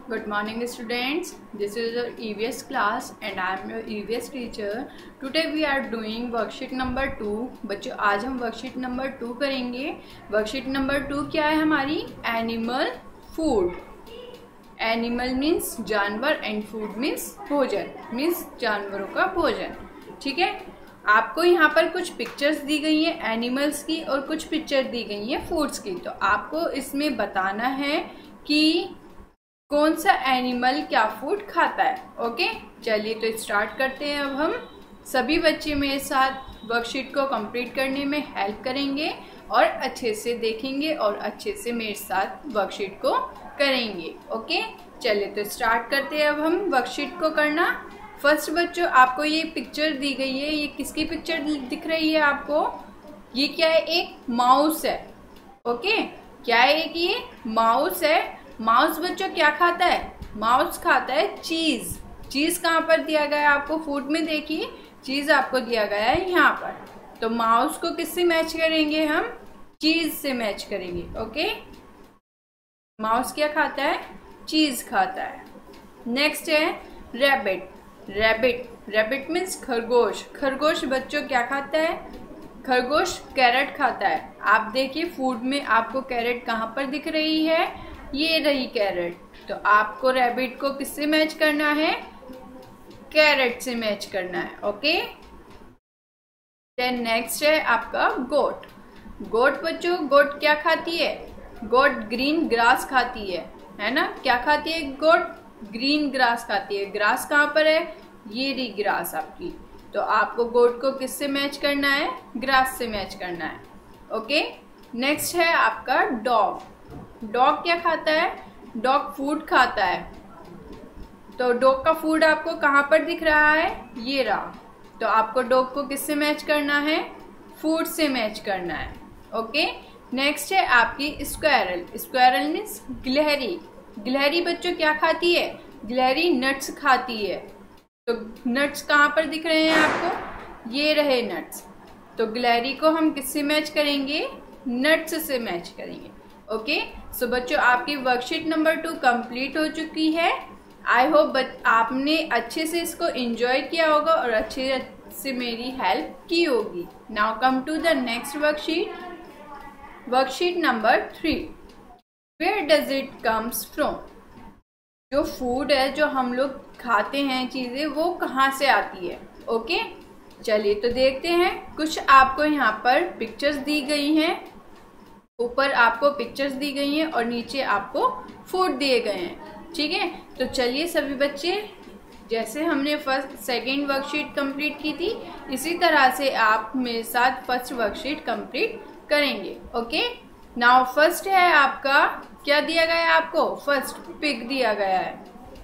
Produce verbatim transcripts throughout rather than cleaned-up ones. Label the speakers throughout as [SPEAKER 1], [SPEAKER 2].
[SPEAKER 1] Good morning students, this is your E V S class and I am your E V S teacher. Today we are doing worksheet number two. बच्चों आज हम worksheet number two करेंगे. Worksheet number two क्या है हमारी? Animal food. Animal means जानवर and food means भोजन, means जानवरों का भोजन. ठीक है, आपको यहाँ पर कुछ पिक्चर्स दी गई हैं एनिमल्स की और कुछ पिक्चर दी गई हैं फूड्स की. तो आपको इसमें बताना है कि कौन सा एनिमल क्या फूड खाता है. ओके, चलिए तो स्टार्ट करते हैं. अब हम सभी बच्चे मेरे साथ वर्कशीट को कंप्लीट करने में हेल्प करेंगे और अच्छे से देखेंगे और अच्छे से मेरे साथ वर्कशीट को करेंगे. ओके, चलिए तो स्टार्ट करते हैं अब हम वर्कशीट को करना. फर्स्ट बच्चों, आपको ये पिक्चर दी गई है. ये किसकी पिक्चर दिख रही है आपको? ये क्या है? एक माउस है. ओके, क्या है कि ये माउस है. माउस बच्चों क्या खाता है? माउस खाता है चीज. चीज कहाँ पर दिया गया है आपको? फूड में देखिए, चीज आपको दिया गया है यहाँ पर. तो माउस को किससे मैच करेंगे हम? चीज से मैच करेंगे. ओके, माउस क्या खाता है? चीज खाता है. नेक्स्ट है रैबिट. रैबिट रैबिट मीन्स खरगोश. खरगोश बच्चों क्या खाता है? खरगोश कैरेट खाता है. आप देखिए फूड में आपको कैरेट कहाँ पर दिख रही है? ये रही कैरेट. तो आपको रैबिट को किससे मैच करना है? कैरेट से मैच करना है. ओके, देन नेक्स्ट है आपका गोट. गोट बच्चों, गोट क्या खाती है? गोट ग्रीन ग्रास खाती है, है ना. क्या खाती है गोट? ग्रीन ग्रास खाती है. ग्रास कहाँ पर है? ये रही ग्रास आपकी. तो आपको गोट को किससे मैच करना है? ग्रास से मैच करना है. ओके, नेक्स्ट है आपका डॉग. डॉग क्या खाता है? डॉग फूड खाता है. तो डॉग का फूड आपको कहाँ पर दिख रहा है? ये रहा. तो आपको डॉग को किससे मैच करना है? फूड से मैच करना है. ओके, नेक्स्ट है आपकी स्क्वायरल. स्क्वायरल मीन्स गिलहरी. गिलहरी बच्चों क्या खाती है? गिलहरी नट्स खाती है. तो नट्स कहाँ पर दिख रहे हैं आपको? ये रहे नट्स. तो गिलहरी को हम किससे मैच करेंगे? नट्स से मैच करेंगे. ओके, सो बच्चों आपकी वर्कशीट नंबर टू कंप्लीट हो चुकी है. आई होप आपने अच्छे से इसको एंजॉय किया होगा और अच्छे से मेरी हेल्प की होगी. Now come to the next worksheet. Worksheet number three. Where does it comes from. जो फूड है, जो हम लोग खाते हैं चीजें, वो कहाँ से आती है? ओके, चलिए तो देखते हैं. कुछ आपको यहाँ पर पिक्चर्स दी गई हैं. ऊपर आपको पिक्चर्स दी गई हैं और नीचे आपको फूड दिए गए हैं. ठीक है, तो चलिए सभी बच्चे, जैसे हमने फर्स्ट सेकेंड वर्कशीट कंप्लीट की थी, इसी तरह से आप मेरे साथ फर्स्ट वर्कशीट कंप्लीट करेंगे. ओके, नाउ फर्स्ट है आपका, क्या दिया गया है आपको? फर्स्ट पिग दिया गया है.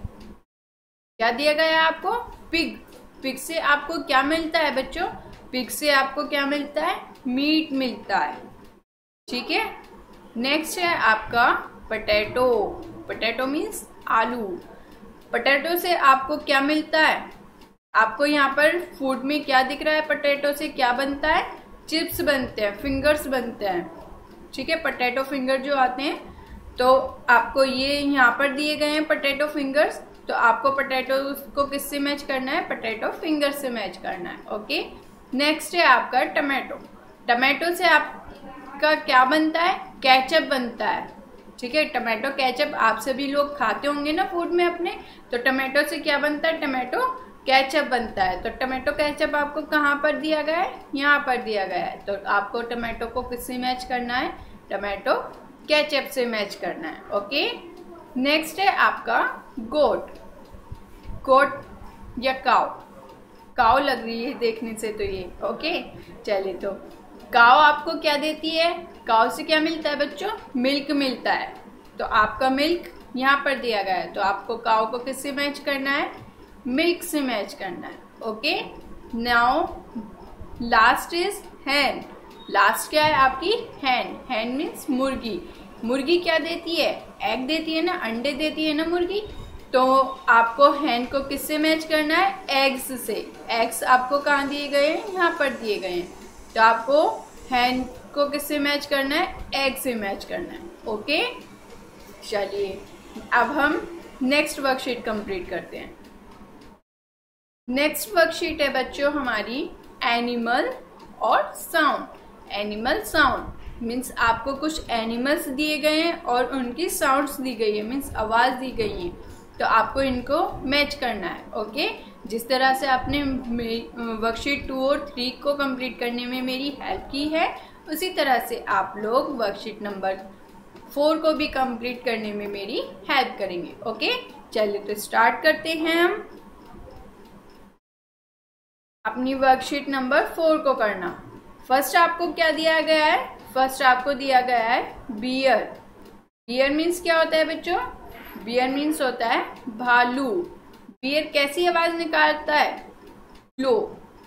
[SPEAKER 1] क्या दिया गया है आपको? पिग. पिग से आपको क्या मिलता है बच्चों? पिग से आपको क्या मिलता है? मीट मिलता है. ठीक है, नेक्स्ट है आपका पोटैटो. पोटैटो मीन्स आलू. पोटैटो से आपको क्या मिलता है? आपको यहाँ पर फूड में क्या दिख रहा है? पोटैटो से क्या बनता है? चिप्स बनते हैं, फिंगर्स बनते हैं. ठीक है, पोटैटो फिंगर जो आते हैं. तो आपको ये यहाँ पर दिए गए हैं पोटैटो फिंगर्स. तो आपको पोटैटो को किससे मैच करना है? पोटैटो फिंगर से मैच करना है. ओके, नेक्स्ट है आपका टमाटो. टमाटो से आप का क्या बनता है? केचप बनता है. ठीक है, टमाटो केचप आप सभी लोग खाते होंगे ना फूड में अपने. तो टमाटो से क्या बनता है? टमाटो केचप बनता है. तो टमाटो केचप आपको कहाँ पर दिया गया है? यहाँ पर दिया गया है. तो आपको टमाटो को किससे मैच करना है? टमाटो केचप से मैच करना है. ओके, नेक्स्ट है आपका गोट. गोट या काव. काव लग रही है देखने से तो ये. ओके, चलिए तो काव आपको क्या देती है? काव से क्या मिलता है बच्चों? मिल्क मिलता है. तो आपका मिल्क यहाँ पर दिया गया है. तो आपको काव को किससे मैच करना है? मिल्क से मैच करना है. Okay, now last is hen. Last क्या है आपकी? हैन. हैन मीन्स मुर्गी. मुर्गी क्या देती है? एग देती है ना, अंडे देती है ना मुर्गी. तो आपको हैन को किससे मैच करना है? एग्स से. एग्स आपको कहाँ दिए गए हैं? यहाँ पर दिए गए हैं. तो आपको हैन को किससे मैच करना है? एग से मैच करना है. ओके, चलिए अब हम नेक्स्ट वर्कशीट कंप्लीट करते हैं। नेक्स्ट वर्कशीट है बच्चों हमारी एनिमल और साउंड। एनिमल साउंड मीन्स आपको कुछ एनिमल्स दिए गए हैं और उनकी साउंड्स दी गई है, मीन्स आवाज दी गई है, तो आपको इनको मैच करना है। ओके, जिस तरह से आपने वर्कशीट टू और थ्री को कंप्लीट करने में मेरी हेल्प की है, उसी तरह से आप लोग वर्कशीट नंबर फोर को भी कंप्लीट करने में मेरी हेल्प करेंगे। ओके, चलिए तो स्टार्ट करते हैं हम अपनी वर्कशीट नंबर फोर को करना। फर्स्ट आपको क्या दिया गया है? फर्स्ट आपको दिया गया है बियर। बियर मीन्स क्या होता है बच्चों? बियर मीन्स होता है भालू। बियर कैसी आवाज निकालता है? ग्लो।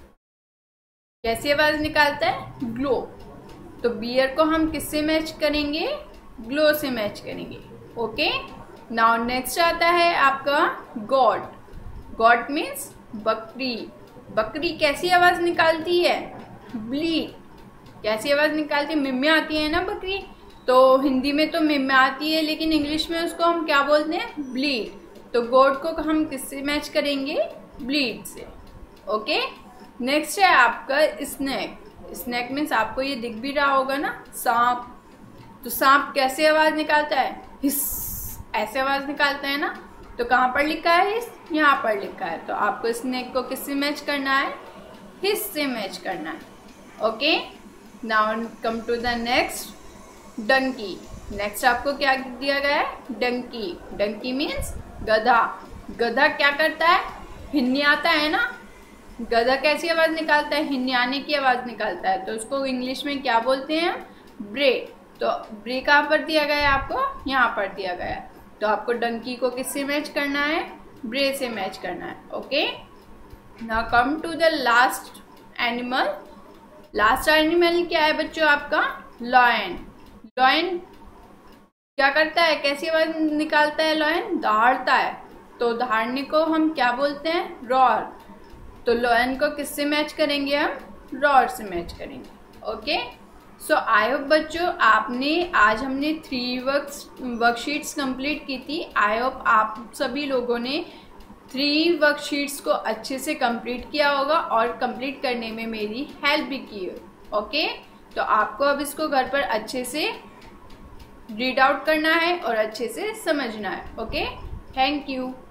[SPEAKER 1] कैसी आवाज निकालता है? ग्लो। तो बियर को हम किससे मैच करेंगे? ग्लो से मैच करेंगे। ओके, नाउ नेक्स्ट आता है आपका गॉड। गॉड मीन्स बकरी। बकरी कैसी आवाज निकालती है? ब्लीड। कैसी आवाज निकालती है? मिम्या आती है ना बकरी, तो हिंदी में तो मिम्या आती है, लेकिन इंग्लिश में उसको हम क्या बोलते हैं? ब्लीड। तो गॉड को हम किससे मैच करेंगे? ब्लीड से। ओके, नेक्स्ट है आपका स्नेक। स्नेक मीन्स आपको ये दिख भी रहा होगा ना, सांप। तो सांप कैसे आवाज निकालता है? हिस, ऐसे आवाज निकालता है ना। तो कहाँ पर लिखा है हिस? यहाँ पर लिखा है। तो आपको स्नेक को किससे मैच करना है? हिस से मैच करना है। Okay, now come to the next, donkey. Next आपको क्या दिया गया है? डंकी। डंकी मीन्स गधा। गधा क्या करता है? हिन्नियाता है ना। गधा कैसी आवाज निकालता है? हिन्नियाने की आवाज निकालता है। तो उसको इंग्लिश में क्या बोलते हैं? ब्रे। तो ब्रे कहाँ पर दिया गया है आपको? यहाँ पर दिया गया है। तो आपको डंकी को किससे मैच करना है? ब्रे से मैच करना है। Okay, now come to the last animal. Last animal क्या है बच्चों आपका? लॉयन। लॉयन क्या करता है? कैसी आवाज निकालता है? लॉयन दहाड़ता है। तो दहाड़ने को हम क्या बोलते हैं? रॉर। तो लॉयन को किससे मैच करेंगे हम? रॉर से मैच करेंगे। ओके, सो आई होप बच्चों आपने, आज हमने थ्री वर्क्स वर्कशीट्स कंप्लीट की थी। आई होप आप सभी लोगों ने थ्री वर्कशीट्स को अच्छे से कंप्लीट किया होगा और कंप्लीट करने में मेरी हेल्प भी की है। ओके, तो आपको अब इसको घर पर अच्छे से रीड आउट करना है और अच्छे से समझना है। Okay, thank you.